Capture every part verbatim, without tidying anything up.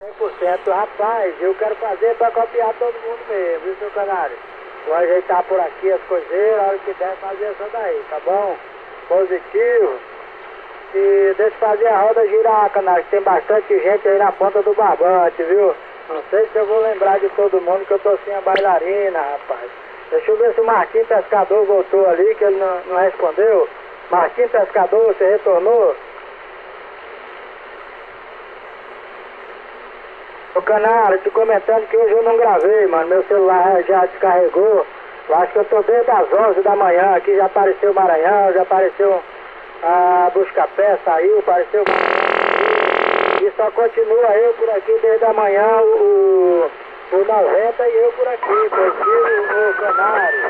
cem por cento, rapaz, eu quero fazer para copiar todo mundo mesmo, viu, seu Canário? Vou ajeitar por aqui as coiseiras, a hora que der fazer essa daí, tá bom? Positivo. E deixa eu fazer a roda girar, Canário, que tem bastante gente aí na ponta do barbante, viu? Não sei se eu vou lembrar de todo mundo, que eu tô sem a bailarina, rapaz. Deixa eu ver se o Marquinhos Pescador voltou ali, que ele não, não respondeu. Marquinhos Pescador, você retornou? Ô Canário, te comentando que hoje eu não gravei, mano. Meu celular já descarregou. Eu acho que eu tô desde as onze da manhã aqui, já apareceu o Maranhão, já apareceu a Buscapé, saiu, apareceu o Maranhão. E só continua eu por aqui desde a manhã, o, o noventa e eu por aqui, positivo, o Canário.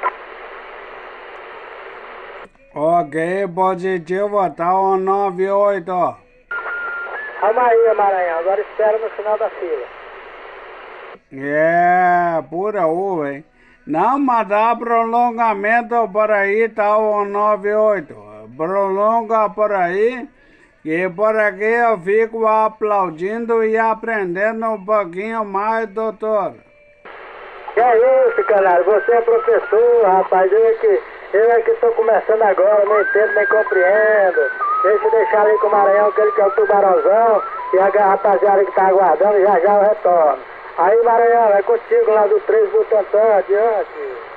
Ok, positivo, tá o nove oito. Calma aí, Maranhão, agora espera no final da fila. É, pura uva, hein? Não, mas dá prolongamento por aí, tá o nove oito. Prolonga por aí, que por aqui eu fico aplaudindo e aprendendo um pouquinho mais, doutor. Que é isso, Canário? Você é professor, rapaz. Eu é que, eu é que tô começando agora, não entendo nem compreendo. Deixa eu deixar ali com o Maranhão, que ele que é o tubarãozão, e a rapaziada que tá aguardando, já já eu retorno. Aí, Maranhão, é contigo lá do três Butantã, adiante.